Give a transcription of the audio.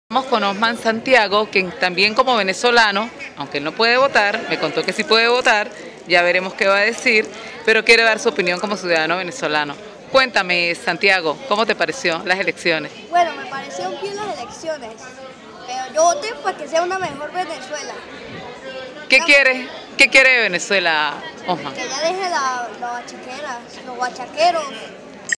Estamos con Osman Santiago, quien también como venezolano, aunque él no puede votar, me contó que sí puede votar, ya veremos qué va a decir, pero quiere dar su opinión como ciudadano venezolano. Cuéntame, Santiago, ¿cómo te pareció las elecciones? Bueno, me parecieron bien las elecciones, pero yo voté para que sea una mejor Venezuela. ¿Qué quiere de Venezuela, Osman? Que ya deje las bachaqueras, los bachaqueros,